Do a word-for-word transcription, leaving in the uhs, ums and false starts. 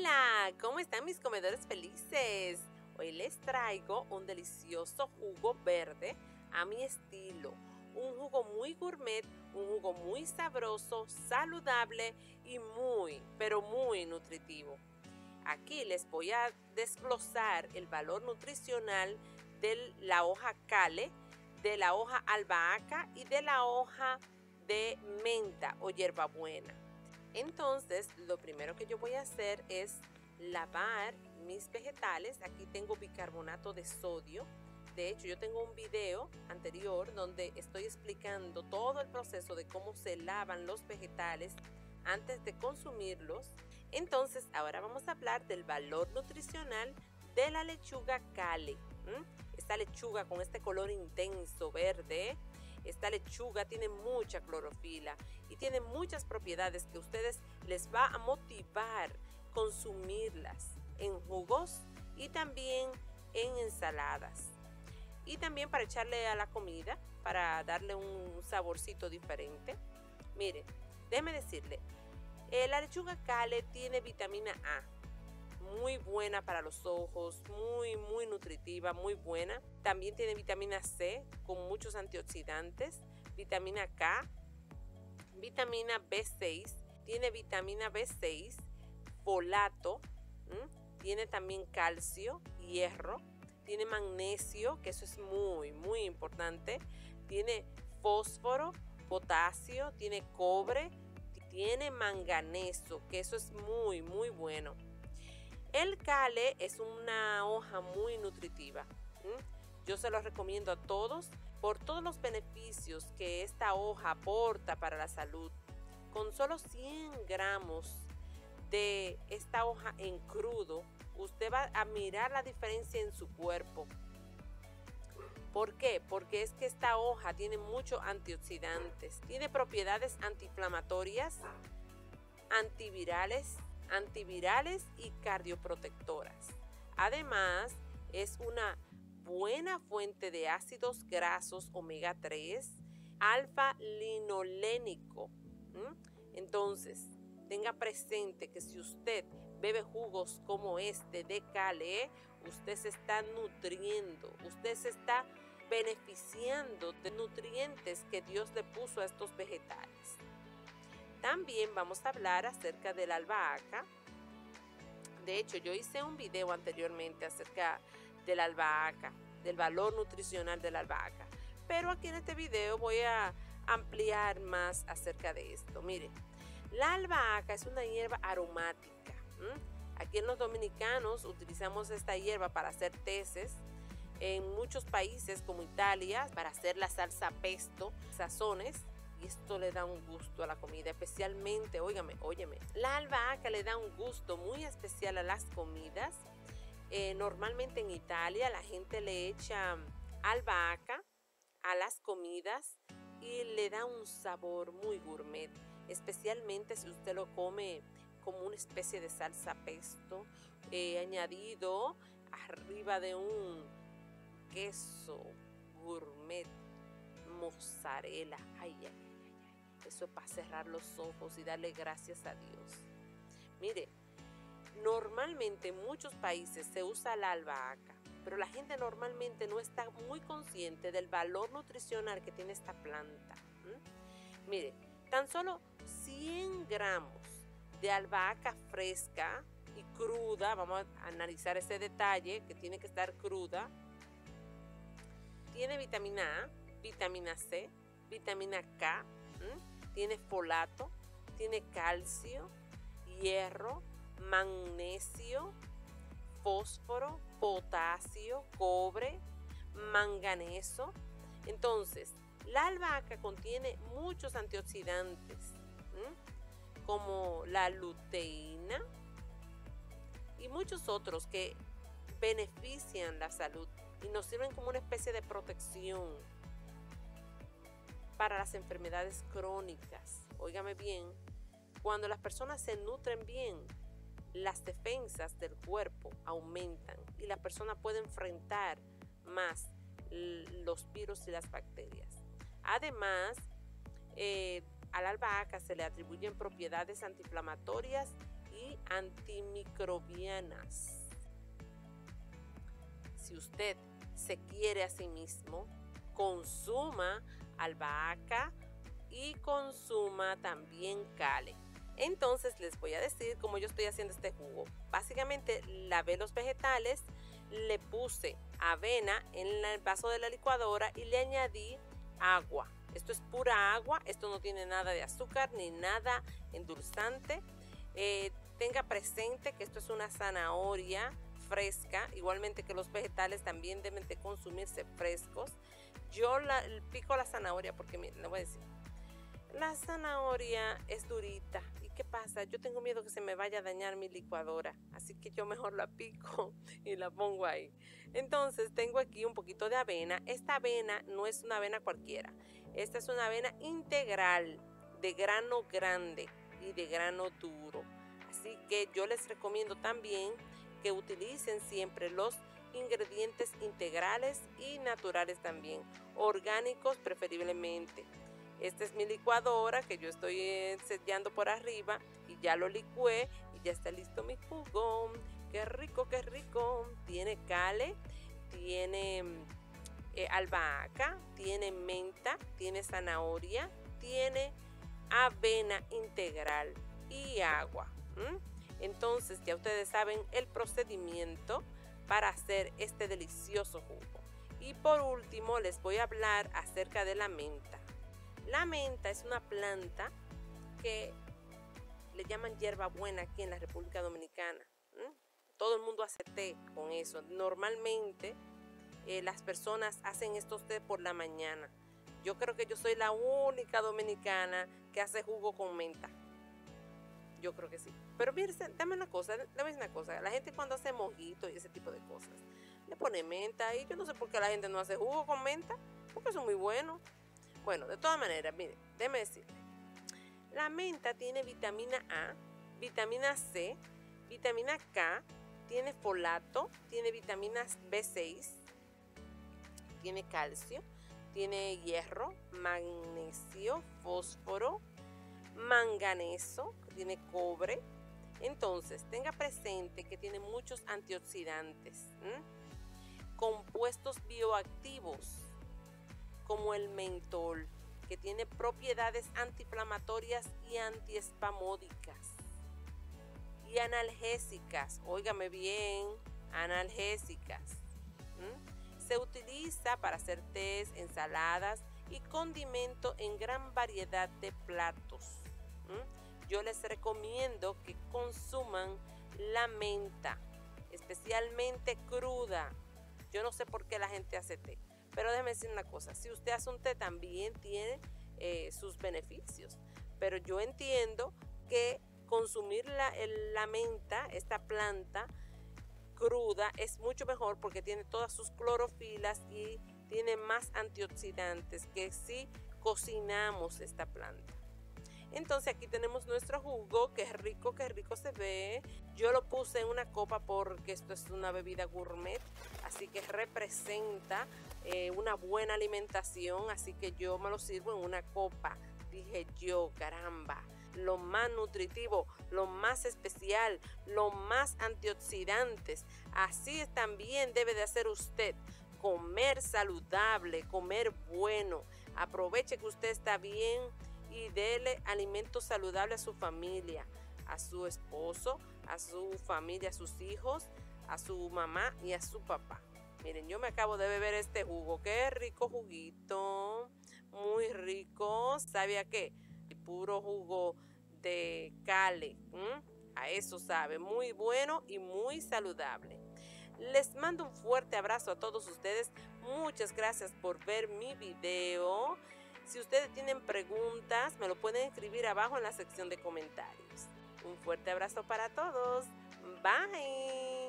Hola, ¿cómo están mis comedores felices? Hoy les traigo un delicioso jugo verde a mi estilo. Un jugo muy gourmet, un jugo muy sabroso, saludable y muy, pero muy nutritivo. Aquí les voy a desglosar el valor nutricional de la hoja Kale, de la hoja albahaca y de la hoja de menta o hierbabuena. Entonces, lo primero que yo voy a hacer es lavar mis vegetales. Aquí tengo bicarbonato de sodio. De hecho, yo tengo un video anterior donde estoy explicando todo el proceso de cómo se lavan los vegetales antes de consumirlos. Entonces, ahora vamos a hablar del valor nutricional de la lechuga Kale. ¿Mm? Esta lechuga con este color intenso verde. Esta lechuga tiene mucha clorofila y tiene muchas propiedades que a ustedes les va a motivar consumirlas en jugos y también en ensaladas. Y también para echarle a la comida, para darle un saborcito diferente. Mire, déjeme decirle, eh, la lechuga Kale tiene vitamina A. Muy buena para los ojos, muy, muy nutritiva, muy buena. También tiene vitamina C con muchos antioxidantes, vitamina K, vitamina B seis, tiene vitamina B seis, folato, ¿m? Tiene también calcio, hierro, tiene magnesio, que eso es muy, muy importante, tiene fósforo, potasio, tiene cobre, tiene manganeso, que eso es muy, muy bueno. El Kale es una hoja muy nutritiva. ¿Mm? Yo se lo recomiendo a todos por todos los beneficios que esta hoja aporta para la salud. Con solo cien gramos de esta hoja en crudo, usted va a mirar la diferencia en su cuerpo. ¿Por qué? Porque es que esta hoja tiene muchos antioxidantes, tiene propiedades antiinflamatorias, antivirales, antivirales y cardioprotectoras. Además, es una buena fuente de ácidos grasos omega tres, alfa-linolénico. ¿Mm? Entonces, tenga presente que si usted bebe jugos como este de Kale, usted se está nutriendo, usted se está beneficiando de nutrientes que Dios le puso a estos vegetales. También vamos a hablar acerca de la albahaca. De hecho, yo hice un video anteriormente acerca de la albahaca, del valor nutricional de la albahaca. Pero aquí en este video voy a ampliar más acerca de esto. Mire, la albahaca es una hierba aromática. ¿Mm? Aquí en los dominicanos utilizamos esta hierba para hacer teces. En muchos países como Italia, para hacer la salsa pesto, sazones. Y esto le da un gusto a la comida, especialmente, óigame, óyeme, la albahaca le da un gusto muy especial a las comidas. Eh, normalmente en Italia la gente le echa albahaca a las comidas y le da un sabor muy gourmet, especialmente si usted lo come como una especie de salsa pesto, eh, añadido arriba de un queso gourmet, mozzarella. Ay, ay, ay, ay. Eso es para cerrar los ojos y darle gracias a Dios. Mire, normalmente en muchos países se usa la albahaca, pero la gente normalmente no está muy consciente del valor nutricional que tiene esta planta. ¿Mm? Mire, tan solo cien gramos de albahaca fresca y cruda, vamos a analizar ese detalle que tiene que estar cruda, tiene vitamina A, vitamina C, vitamina K, ¿m? Tiene folato, tiene calcio, hierro, magnesio, fósforo, potasio, cobre, manganeso. Entonces, la albahaca contiene muchos antioxidantes, ¿m? Como la luteína y muchos otros que benefician la salud y nos sirven como una especie de protección para las enfermedades crónicas. Óigame bien, cuando las personas se nutren bien, las defensas del cuerpo aumentan y la persona puede enfrentar más los virus y las bacterias. Además, eh, a la albahaca se le atribuyen propiedades antiinflamatorias y antimicrobianas. Si usted se quiere a sí mismo, consuma albahaca y consuma también kale. Entonces les voy a decir cómo yo estoy haciendo este jugo. Básicamente lavé los vegetales, le puse avena en el vaso de la licuadora y le añadí agua. Esto es pura agua, esto no tiene nada de azúcar ni nada endulzante. Eh, tenga presente que esto es una zanahoria fresca, igualmente que los vegetales también deben de consumirse frescos. Yo la, pico la zanahoria porque miren, le voy a decir, la zanahoria es durita. ¿Y qué pasa? Yo tengo miedo que se me vaya a dañar mi licuadora, así que yo mejor la pico y la pongo ahí. Entonces tengo aquí un poquito de avena. Esta avena no es una avena cualquiera, esta es una avena integral, de grano grande y de grano duro. Así que yo les recomiendo también que utilicen siempre los ingredientes integrales y naturales también, orgánicos preferiblemente. Esta es mi licuadora que yo estoy sellando por arriba y ya lo licué y ya está listo mi jugo. Qué rico, qué rico. Tiene kale, tiene eh, albahaca, tiene menta, tiene zanahoria, tiene avena integral y agua. ¿Mm? Entonces ya ustedes saben el procedimiento para hacer este delicioso jugo. Y por último les voy a hablar acerca de la menta. La menta es una planta que le llaman hierbabuena aquí en la República Dominicana. ¿Mm? Todo el mundo hace té con eso. Normalmente eh, las personas hacen estos té por la mañana. Yo creo que yo soy la única dominicana que hace jugo con menta. Yo creo que sí. Pero mire, dame una cosa, dame una cosa. La gente cuando hace mojito y ese tipo de cosas, le pone menta y yo no sé por qué la gente no hace jugo con menta, porque eso es muy bueno. Bueno, de todas maneras, mire, déjeme decirle. La menta tiene vitamina A, vitamina C, vitamina K, tiene folato, tiene vitaminas B seis, tiene calcio, tiene hierro, magnesio, fósforo, manganeso, tiene cobre. Entonces tenga presente que tiene muchos antioxidantes, ¿m? compuestos bioactivos como el mentol, que tiene propiedades antiinflamatorias y antiespasmódicas y analgésicas. Óigame bien, analgésicas. ¿m? Se utiliza para hacer tés, ensaladas y condimento en gran variedad de platos. ¿Mm? Yo les recomiendo que consuman la menta, especialmente cruda. Yo no sé por qué la gente hace té, pero déjeme decir una cosa, si usted hace un té también tiene eh, sus beneficios, pero yo entiendo que consumir la, el, la menta, esta planta cruda, es mucho mejor porque tiene todas sus clorofilas y tiene más antioxidantes que si cocinamos esta planta. Entonces aquí tenemos nuestro jugo, que es rico, que rico se ve. Yo lo puse en una copa porque esto es una bebida gourmet, así que representa eh, una buena alimentación, así que yo me lo sirvo en una copa. Dije yo, caramba, lo más nutritivo, lo más especial, lo más antioxidantes. Así también debe de hacer usted. Comer saludable, comer bueno. Aproveche que usted está bien y dele alimentos saludables a su familia, a su esposo, a su familia, a sus hijos, a su mamá y a su papá. Miren, yo me acabo de beber este jugo. Qué rico juguito, muy rico. ¿Sabe a qué? Puro jugo de kale. ¿Mm? A eso sabe, muy bueno y muy saludable. Les mando un fuerte abrazo a todos ustedes. Muchas gracias por ver mi video. Si ustedes tienen preguntas, me lo pueden escribir abajo en la sección de comentarios. Un fuerte abrazo para todos. Bye.